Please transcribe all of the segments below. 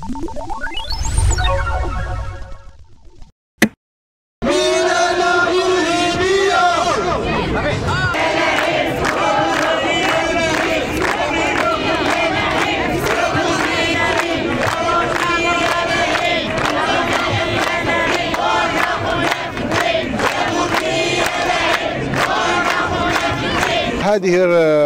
هذه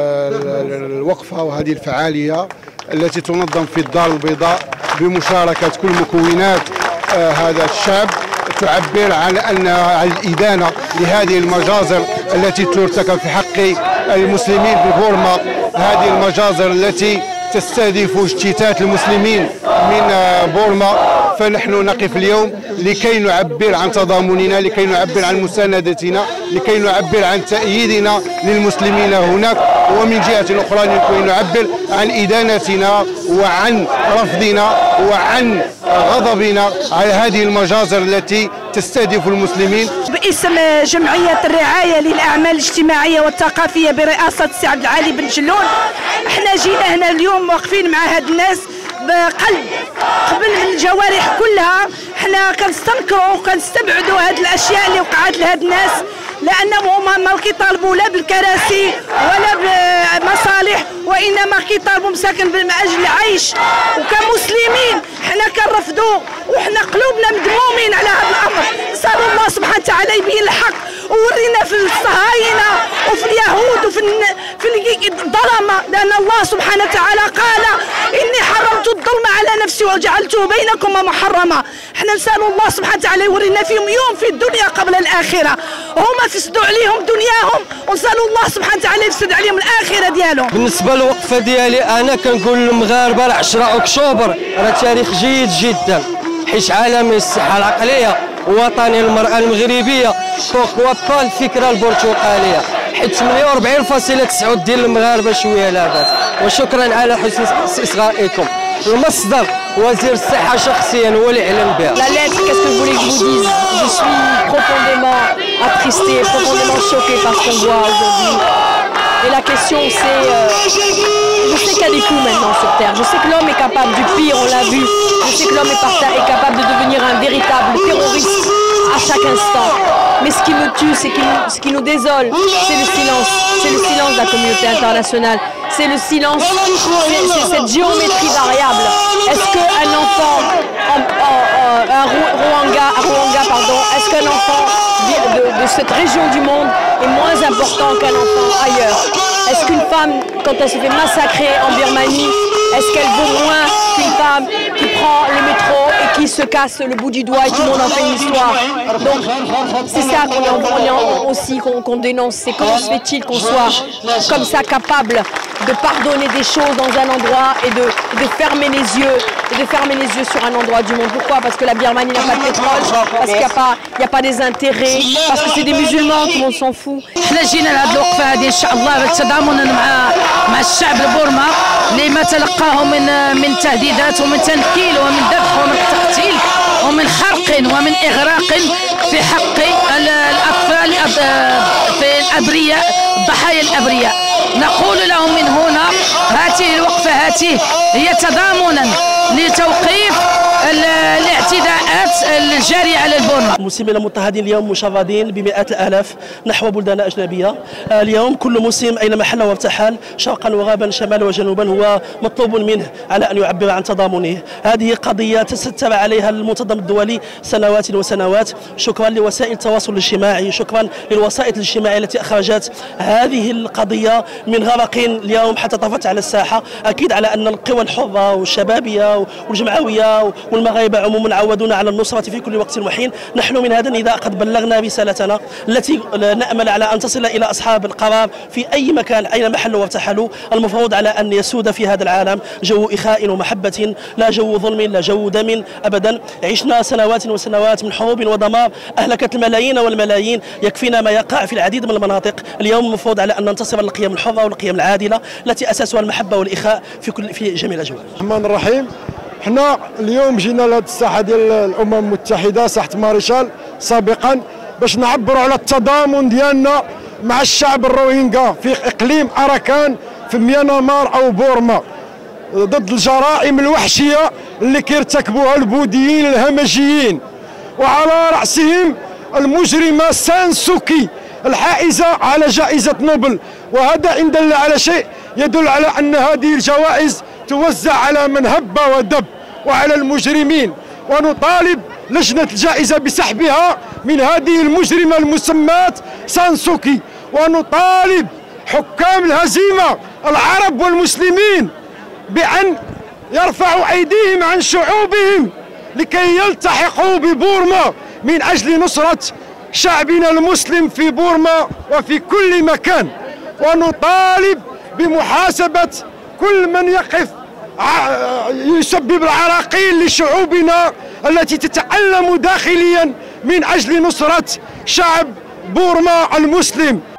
الوقفة وهذه الفعالية التي تنظم في الدار البيضاء بمشاركة كل مكونات هذا الشعب تعبر عن الإدانة لهذه المجازر التي ترتكب في حق المسلمين ببورما، هذه المجازر التي تستهدف اجتثاث المسلمين من بورما. فنحن نقف اليوم لكي نعبر عن تضامننا، لكي نعبر عن مساندتنا، لكي نعبر عن تأييدنا للمسلمين هناك، ومن جهة أخرى لكي نعبر عن إدانتنا وعن رفضنا وعن غضبنا على هذه المجازر التي تستهدف المسلمين. باسم جمعية الرعاية للأعمال الاجتماعية والثقافية برئاسة السي عبد العالي بن جلون، احنا جينا هنا اليوم واقفين مع هاد الناس بقلب قبل من الجوارح كلها. احنا كنستنكروا وكنستبعدوا هاد الاشياء اللي وقعت لهاد الناس، لانهم ما كيطالبوا لا بالكراسي ولا بمصالح، وانما كيطالبوا مساكن من اجل العيش. وكمسلمين احنا كنرفضوا وحنا قلوبنا مدمومين على هذا الامر. نسال الله سبحانه وتعالى يبين الحق وورينا في الصهاينه وفي اليهود وفي الظلمه، لان الله سبحانه وتعالى قال اني حرمت الظلم على نفسي وجعلته بينكم محرما. احنا نسال الله سبحانه وتعالى يورينا فيهم يوم في الدنيا قبل الاخره، هما فسدوا عليهم دنياهم، ونسال الله سبحانه وتعالى يفسد عليهم الاخره ديالهم. بالنسبه للوقفه ديالي انا كنقول للمغاربه 10 اكتوبر راه تاريخ جيد جدا، حيت عالمي الصحه العقليه وطني المراه المغربيه بوكوا با الفكره البرتقاليه، حيت 48.9 ديال المغاربه شويه لاباس. وشكرا على حسن استغائكم. المصدر وزير الصحه شخصيا هو اللي اعلن بها. La lettre, qu'est-ce que vous voulez que je vous dise? Je suis profondément attristée, profondément choquée par ce qu'on voit aujourd'hui. Et la question c'est, je sais qu'il y a des coups maintenant sur Terre, je sais que l'homme est capable du pire, on l'a vu, je sais que l'homme est capable de devenir un véritable terroriste à chaque instant. Mais ce qui me tue, ce qui nous désole, c'est le silence de la communauté internationale, c'est le silence, c'est cette géométrie variable. Est-ce qu'un enfant, Rwanda, est-ce qu'un enfant de cette région du monde est moins important qu'un enfant ailleurs? Est-ce qu'une femme, quand elle se fait massacrer en Birmanie, est-ce qu'elle vaut moins qu'une femme qui prend le métro et qui se casse le bout du doigt et tout le monde en fait une histoire? Donc c'est ça qu'on dénonce, c'est comment se fait-il qu'on soit comme ça capable de pardonner des choses dans un endroit et de fermer les yeux sur un endroit du monde. Pourquoi? Parce que la Birmanie n'a pas de pétrole, parce qu'il n'y a pas des intérêts, parce que c'est des musulmans, tout le monde s'en fout. احنا جينا لهذه الوقفه هذه ان شاء الله تضامنا مع الشعب البورما اللي ما تلقاه من تهديدات ومن تنكيل ومن ذبح ومن تقتيل ومن خرق ومن اغراق في حق الاطفال في الابرياء، ضحايا الابرياء. نقول لهم من هنا هذه الوقفه هي تضامنا لتوقيف الاعتداءات الجاريه على البورما. المسلمين المضطهدين اليوم مشردين بمئات الالاف نحو بلدان اجنبيه. اليوم كل مسلم اينما حل وارتحل شرقا وغربا شمالا وجنوبا هو مطلوب منه على ان يعبر عن تضامنه. هذه قضيه تستر عليها المنظمه الدولي سنوات وسنوات. شكرا لوسائل التواصل الاجتماعي، شكرا للوسائط الاجتماعيه التي اخرجت هذه القضيه من غرق اليوم حتى طفت على الساحه. اكيد على ان القوى الحره والشبابيه والجمعويه والمغاربه عموما عودونا على النصره في كل وقت وحين. نحن من هذا النداء قد بلغنا رسالتنا التي نامل على ان تصل الى اصحاب القرار في اي مكان اينما حلوا وارتحلوا. المفروض على ان يسود في هذا العالم جو اخاء ومحبه، لا جو ظلم، لا جو دم ابدا. عشنا سنوات وسنوات من حروب ودمار اهلكت الملايين والملايين، يكفينا ما يقع في العديد من المناطق. اليوم المفروض على ان ننتصر للقيم الحره والقيم العادله التي اساسها المحبه والاخاء في جميع الاجواء. الرحمن الرحيم. حنا اليوم جينا لهذه الساحه ديال الامم المتحده ساحه ماريشال سابقا باش نعبروا على التضامن ديالنا مع الشعب الروهينجا في اقليم اراكان في ميانمار او بورما ضد الجرائم الوحشيه اللي كيرتكبوها البوذيين الهمجيين، وعلى رأسهم المجرمة سان سوكي الحائزة على جائزة نوبل. وهذا إن دل على شيء يدل على أن هذه الجوائز توزع على من هب ودب وعلى المجرمين، ونطالب لجنة الجائزة بسحبها من هذه المجرمة المسماة سان سوكي، ونطالب حكام الهزيمة العرب والمسلمين بأن يرفعوا أيديهم عن شعوبهم لكي يلتحقوا ببورما من أجل نصرة شعبنا المسلم في بورما وفي كل مكان. ونطالب بمحاسبة كل من يقف يسبب العراقيل لشعوبنا التي تتألم داخليا من أجل نصرة شعب بورما المسلم.